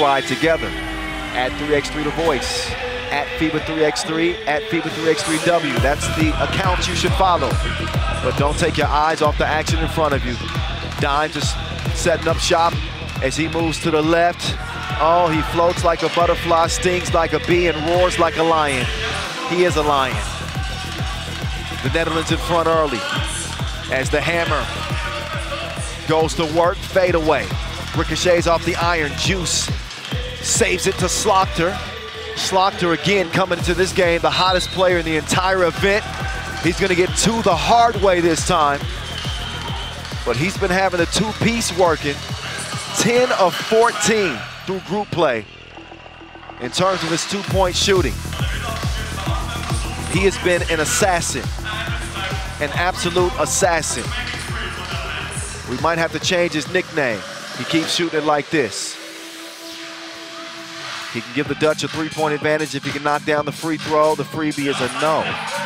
ride together. At 3x3 The Voice, at FIBA3x3, at FIBA3x3W. That's the accounts you should follow. But don't take your eyes off the action in front of you. Dimes just setting up shop as he moves to the left. Oh, he floats like a butterfly, stings like a bee, and roars like a lion. He is a lion. The Netherlands in front early as the hammer goes to work, fade away. Ricochets off the iron, Juice saves it to Slaughter. Slaughter again coming into this game, the hottest player in the entire event. He's gonna get two the hard way this time. But he's been having a two-piece working. 10 of 14 through group play in terms of his two-point shooting. He has been an assassin, an absolute assassin. We might have to change his nickname. He keeps shooting it like this. He can give the Dutch a three-point advantage if he can knock down the free throw. The freebie is a no.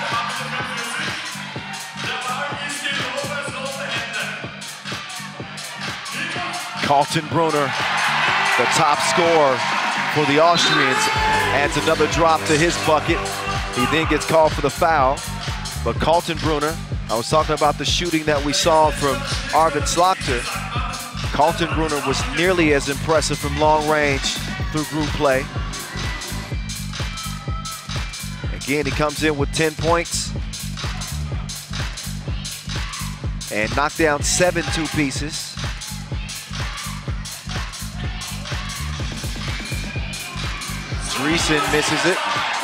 Kaltenbrunner, the top scorer for the Austrians, adds another drop to his bucket. He then gets called for the foul. But Kaltenbrunner, I was talking about the shooting that we saw from Arvid Slaughter. Kaltenbrunner was nearly as impressive from long range through group play. Again, he comes in with 10 points and knocked down 7 two-pieces. Dreesen misses it.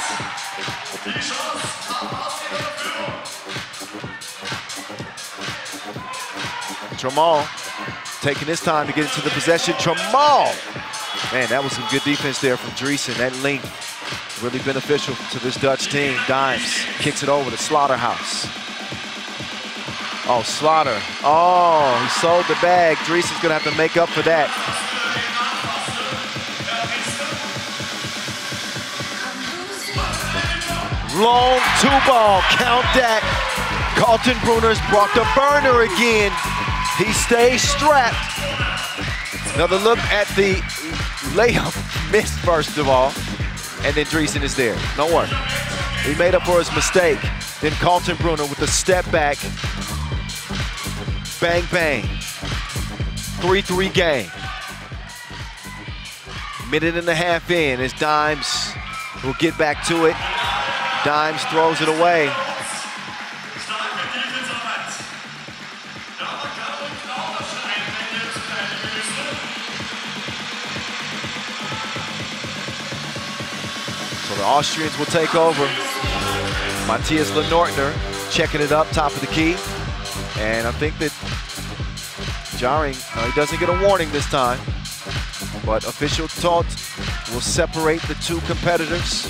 Trammell taking his time to get into the possession. Trammell! Man, that was some good defense there from Dreesen. That length really beneficial to this Dutch team. Dimes kicks it over to Slaughterhouse. Oh, Slaughter. Oh, he sold the bag. Dreesen's gonna have to make up for that. Long two-ball, count that. Kaltenbrunner's brought the burner again. He stays strapped. Another look at the layup, missed first of all, and then Dreesen is there. No worry. He made up for his mistake. Then Kaltenbrunner with the step back. Bang, bang. 3-3 game. Minute and a half in as Dimes will get back to it. Dimes throws it away. So the Austrians will take over. Matthias Lenoirtner checking it up, top of the key. And I think that Jarring, he doesn't get a warning this time. But official talk will separate the two competitors.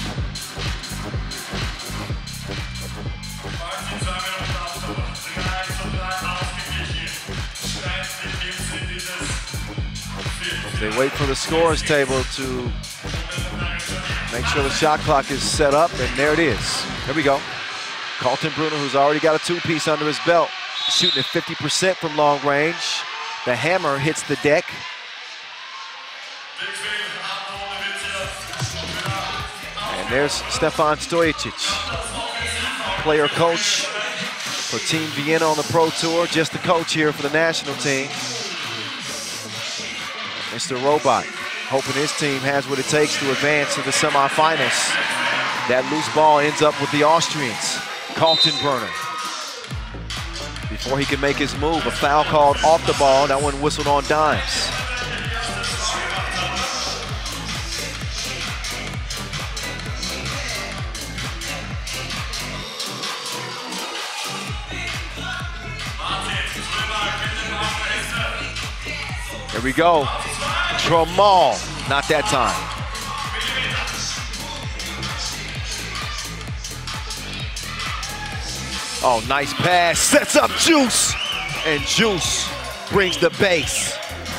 They wait for the scores table to make sure the shot clock is set up, and there it is. Here we go. Kaltenbrunner, who's already got a two-piece under his belt, shooting at 50% from long range. The hammer hits the deck. And there's Stefan Stojacic, player coach for Team Vienna on the Pro Tour, just the coach here for the national team. Mr. Robot, hoping his team has what it takes to advance to the semifinals. That loose ball ends up with the Austrians. Kaltenbrunner. Before he can make his move, a foul called off the ball. That one whistled on Dimes. Here we go. Trammell, not that time. Oh, nice pass, sets up Juice. And Juice brings the base.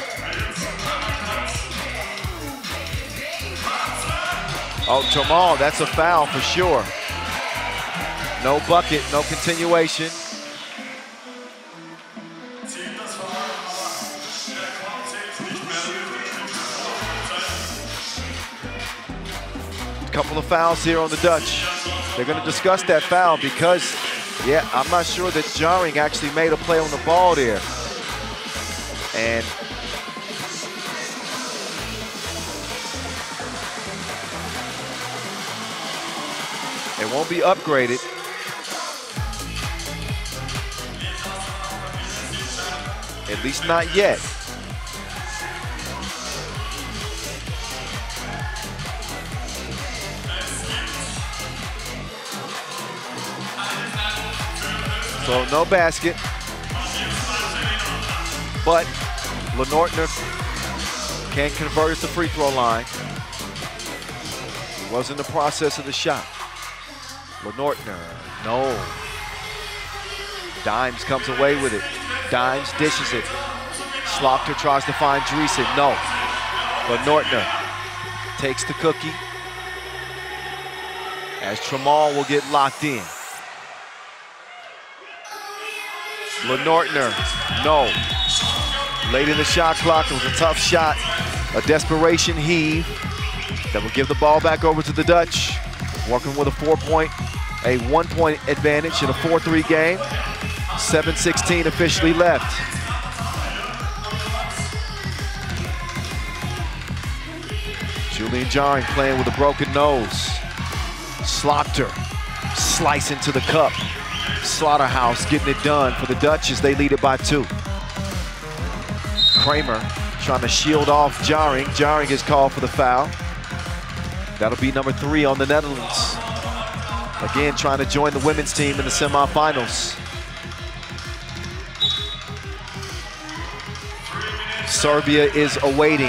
Oh, Trammell, that's a foul for sure. No bucket, no continuation. Couple of fouls here on the Dutch. They're going to discuss that foul because, yeah, I'm not sure that Jaring actually made a play on the ball there. And it won't be upgraded. At least not yet. So no basket, but Lenoirtner can convert at the free throw line. Was in the process of the shot. Lenoirtner, no. Dimes comes away with it. Dimes dishes it. Slaughter tries to find Dreesen, no. Lenoirtner takes the cookie as Trammell will get locked in. Lenoirtner, no. Late in the shot clock, it was a tough shot. A desperation heave that will give the ball back over to the Dutch. Working with a 1 point advantage in a 4-3 game. 7:16 officially left. Julian Jaring playing with a broken nose. Slaughter slicing to the cup. Slaughterhouse getting it done for the Dutch as they lead it by 2. Kramer trying to shield off Jaring. Jaring is called for the foul. That'll be number 3 on the Netherlands. Again, trying to join the women's team in the semifinals. Serbia is awaiting.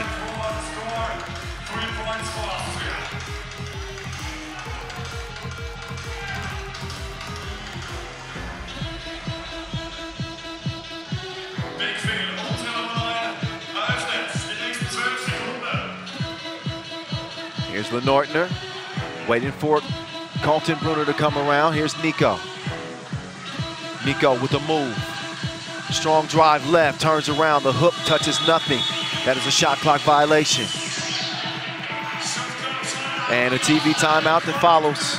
Here's Lenoirtner, waiting for Kaltenbrunner to come around. Here's Nico. Nico with a move. Strong drive left, turns around, the hook touches nothing. That is a shot clock violation. And a TV timeout that follows.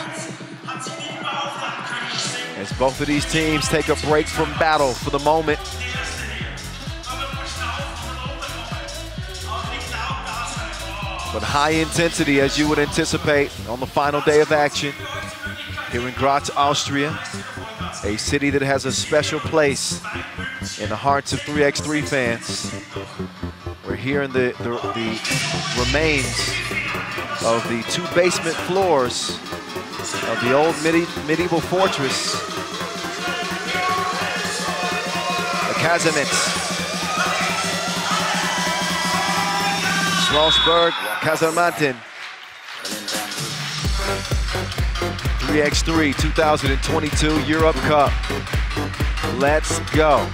As both of these teams take a break from battle for the moment. But high intensity, as you would anticipate, on the final day of action here in Graz, Austria, a city that has a special place in the hearts of 3x3 fans. We're here in the remains of the 2 basement floors of the old medieval fortress, the Casemets. Schlossberg, Kazarmanten. 3x3 2022 Europe Cup. Let's go.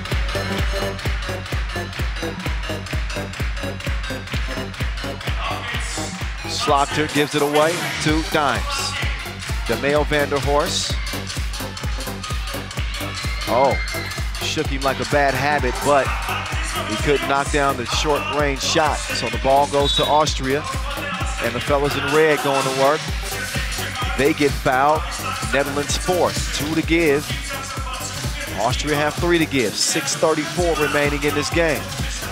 Slaughter gives it away to Dimes. DeMeo Vanderhorst. Oh, shook him like a bad habit, but he couldn't knock down the short-range shot. So the ball goes to Austria, and the fellas in red going to work. They get fouled. Netherlands 4, 2 to give. Austria have 3 to give. 6:34 remaining in this game.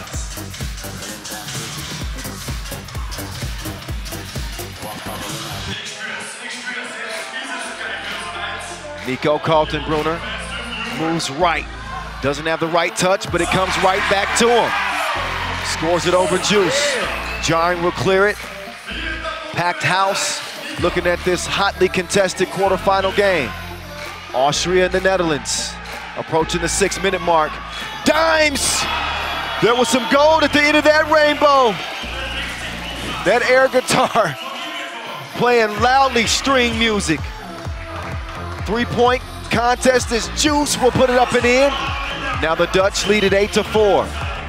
Nico Kaltenbrunner moves right. Doesn't have the right touch, but it comes right back to him. Scores it over Juice. Jaring will clear it. Packed house, looking at this hotly contested quarterfinal game. Austria and the Netherlands approaching the 6-minute mark. Dimes! There was some gold at the end of that rainbow. That air guitar playing loudly string music. 3-point contest as Juice will put it up and in. Now the Dutch lead at 8-4.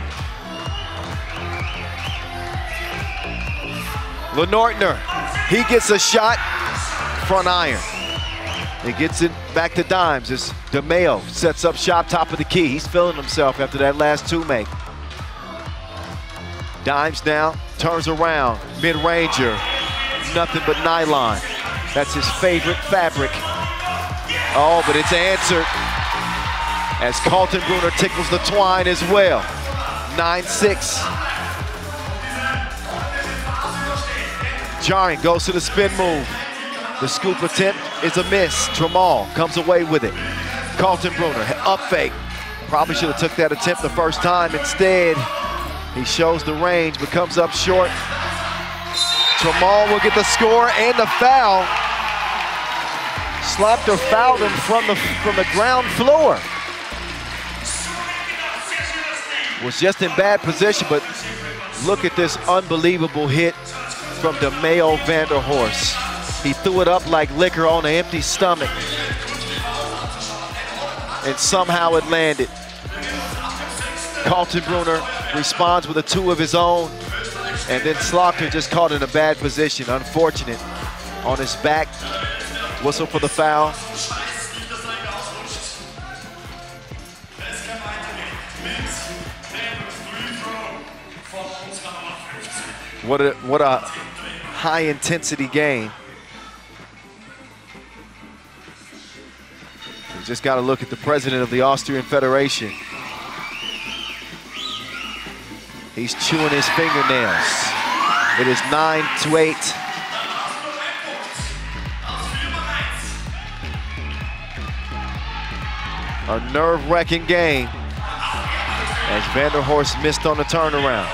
Lenoirtner, he gets a shot, front iron. He gets it back to Dimes as DeMeo sets up shop top of the key. He's feeling himself after that last 2-make. Dimes now turns around, mid-ranger. nothing but nylon. That's his favorite fabric. Oh, but it's answered as Kaltenbrunner tickles the twine as well. 9-6. Jarring goes to the spin move. The scoop attempt is a miss. Trammell comes away with it. Kaltenbrunner, up fake. Probably should have took that attempt the first time. Instead, he shows the range, but comes up short. Trammell will get the score and the foul. Slaughter fouled him from the ground floor. Was just in bad position, but look at this unbelievable hit from DeMeo Vanderhorst. He threw it up like liquor on an empty stomach, and somehow it landed. Kaltenbrunner responds with a 2 of his own, and then Slaughter just caught in a bad position. Unfortunate. On his back, whistle for the foul. What a high intensity game. You just got to look at the president of the Austrian Federation. He's chewing his fingernails. It is 9-8. A nerve-wracking game as Vanderhorst missed on the turnaround.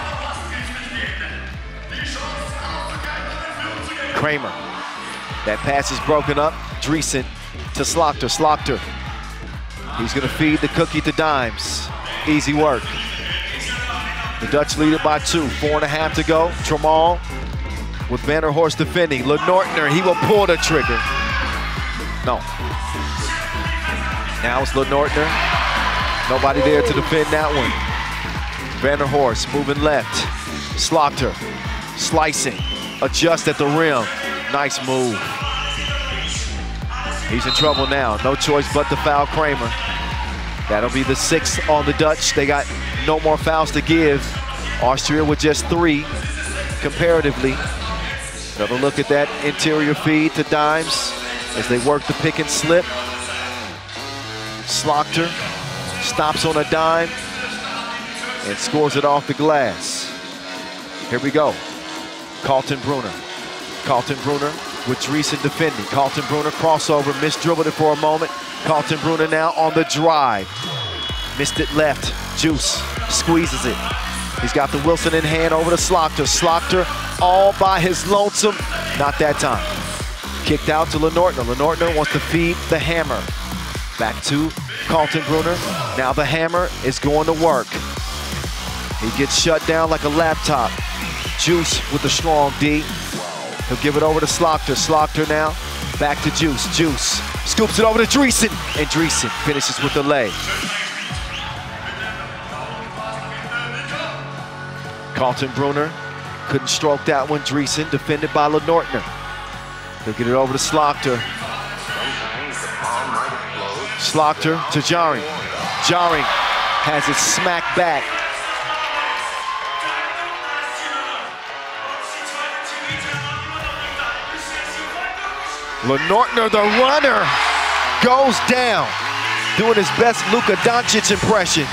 Kramer. That pass is broken up. Dreesen to Slaughter. Slaughter. He's going to feed the cookie to Dimes. Easy work. The Dutch lead it by 2. 4.5 to go. Trammell with Vanderhorst defending. Lenoirtner, he will pull the trigger. No. Now it's Lenoirtner. Nobody there to defend that one. Vanderhorst moving left. Slaughter slicing. Adjust at the rim. Nice move. He's in trouble now. No choice but to foul Kramer. That'll be the 6th on the Dutch. They got no more fouls to give. Austria with just 3 comparatively. Another look at that interior feed to Dimes as they work the pick and slip. Slaughter stops on a dime and scores it off the glass. Here we go. Kaltenbrunner. Kaltenbrunner with Dreesen defending. Kaltenbrunner crossover, misdribbled it for a moment. Kaltenbrunner now on the drive. Missed it left. Juice squeezes it. He's got the Wilson in hand over to Slaughter. Slaughter all by his lonesome. Not that time. Kicked out to Lenoirtner. Lenoirtner wants to feed the hammer. Back to Kaltenbrunner. Now the hammer is going to work. He gets shut down like a laptop. Juice with the strong D. He'll give it over to Slaughter. Slaughter now back to Juice. Juice scoops it over to Dreesen, and Dreesen finishes with the lay. Kaltenbrunner couldn't stroke that one. Dreesen defended by Lenoirtner. He'll get it over to Slaughter. Slaughter to Jarring. Jarring has it smacked back. Lenoirtner, the runner, goes down, doing his best Luka Doncic impression.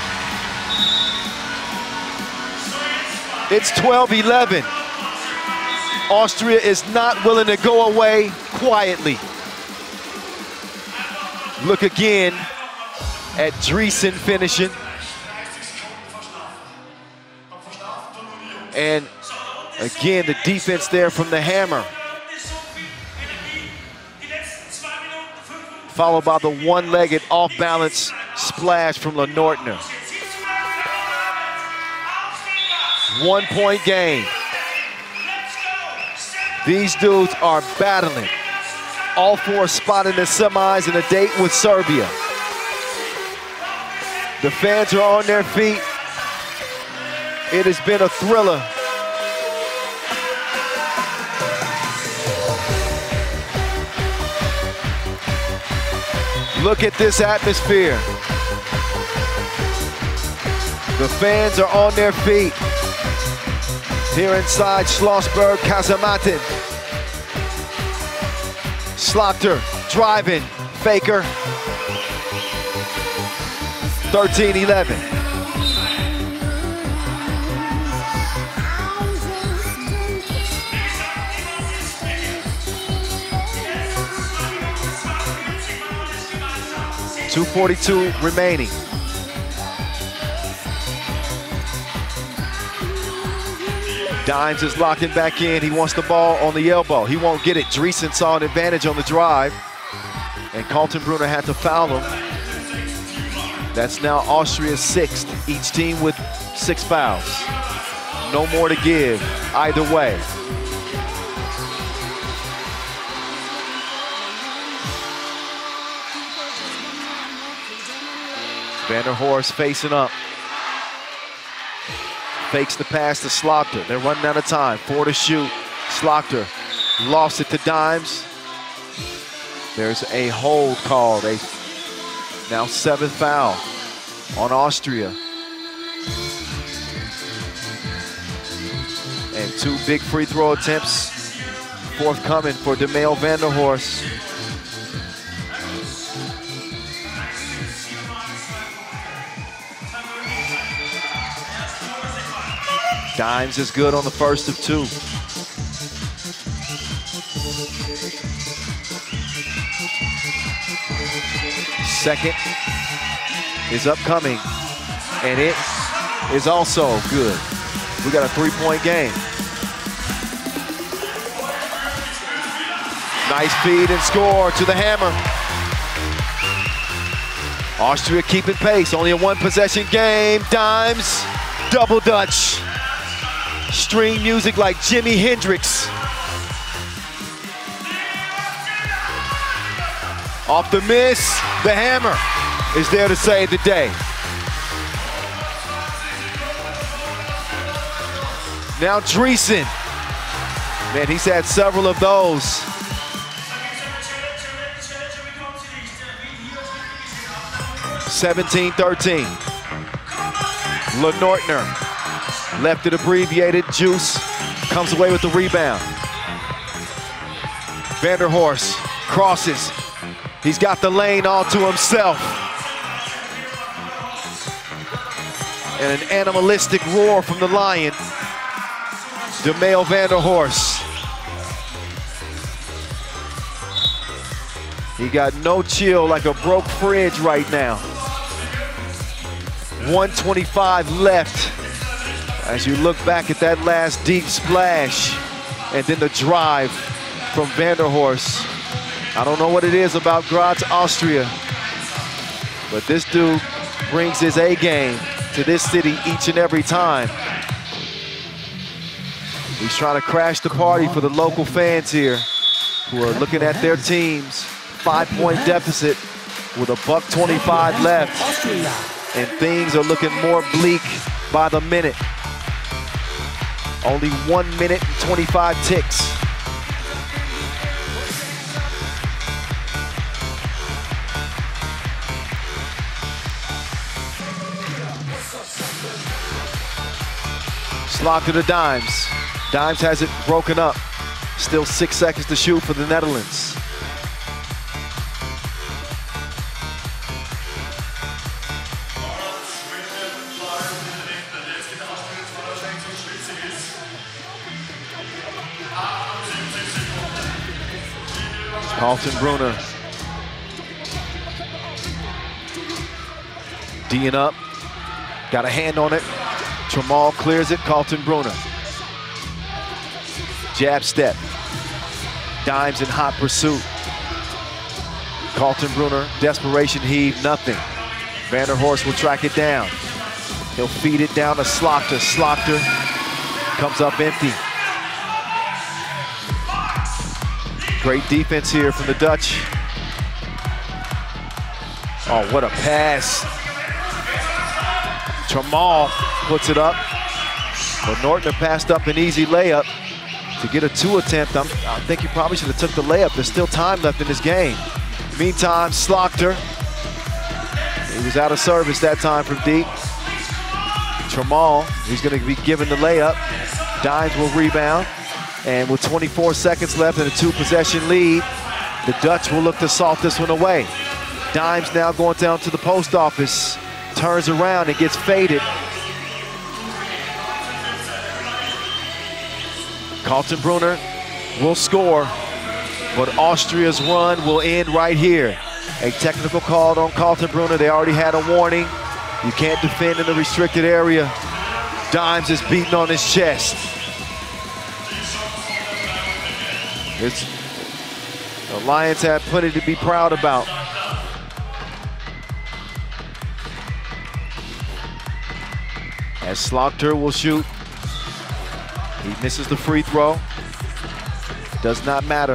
It's 12-11. Austria is not willing to go away quietly. Look again at Dreesen finishing. And again, the defense there from the hammer. Followed by the one-legged off-balance splash from Lenoirtner. 1-point game. These dudes are battling. All 4 spot in the semis and a date with Serbia. The fans are on their feet. It has been a thriller. Look at this atmosphere. The fans are on their feet here inside Schlossberg Kasematten. Slaughter driving, Faker. 13-11. .242 remaining. Dimes is locking back in. He wants the ball on the elbow. He won't get it. Dreesen saw an advantage on the drive, and Kaltenbrunner had to foul him. That's now Austria's 6th, each team with 6 fouls. No more to give either way. Vanderhorst facing up. Fakes the pass to Slaughter. They're running out of time. 4 to shoot. Slaughter lost it to Dimes. There's a hold called. A now 7th foul on Austria. And 2 big free throw attempts forthcoming for DeMail Vanderhorst. Dimes is good on the first of 2. Second is upcoming, and it is also good. We got a 3-point game. Nice feed and score to the hammer. Austria keeping pace, only a 1-possession game. Dimes, double Dutch. String music like Jimi Hendrix. Off the miss, the hammer is there to save the day. Now Dreesen. Man, he's had several of those. (17-13). LeNortner. Left it abbreviated. Juice comes away with the rebound. Vanderhorst crosses. He's got the lane all to himself. And an animalistic roar from the Lion. DeMail Vanderhorst. He got no chill, like a broke fridge right now. 1:25 left. As you look back at that last deep splash and then the drive from Vanderhorst. I don't know what it is about Graz, Austria, but this dude brings his A game to this city each and every time. He's trying to crash the party for the local fans here who are looking at their team's 5-point deficit with a $1:25 left, and things are looking more bleak by the minute. Only 1 minute and 25 ticks. Slaughter to Dimes. Dimes has it broken up. Still 6 seconds to shoot for the Netherlands. Kaltenbrunner. D'ing up. Got a hand on it. Trammell clears it. Kaltenbrunner. Jab step. Dimes in hot pursuit. Kaltenbrunner, desperation heave, nothing. Vanderhorst will track it down. He'll feed it down to Slaughter. Slaughter comes up empty. Great defense here from the Dutch. Oh, what a pass. Trammell puts it up. But Nortner passed up an easy layup to get a 2 attempt. I think he probably should have took the layup. There's still time left in this game. Meantime, Slaughter. He was out of service that time from deep. Trammell, he's going to be given the layup. Dimes will rebound. And with 24 seconds left and a 2-possession lead, The Dutch will look to soft this one away. Dimes now going down to the post office. Turns around and gets faded. Kaltenbrunner will score, but Austria's run will end right here. A technical call on Kaltenbrunner. They already had a warning. You can't defend in the restricted area. Dimes is beating on his chest. The Lions have plenty to be proud about. As Slaughter will shoot. He misses the free throw. Does not matter.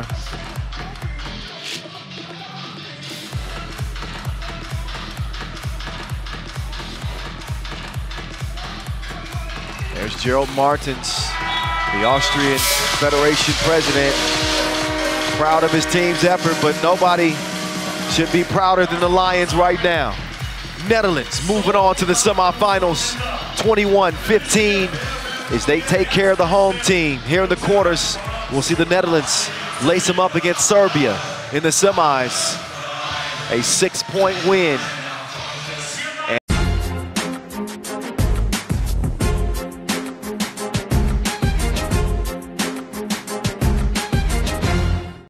There's Gerald Martens, the Austrian Federation president, proud of his team's effort, but nobody should be prouder than the Lions right now. Netherlands moving on to the semifinals, 21-15, as they take care of the home team. Here in the quarters, we'll see the Netherlands lace them up against Serbia in the semis. A 6-point win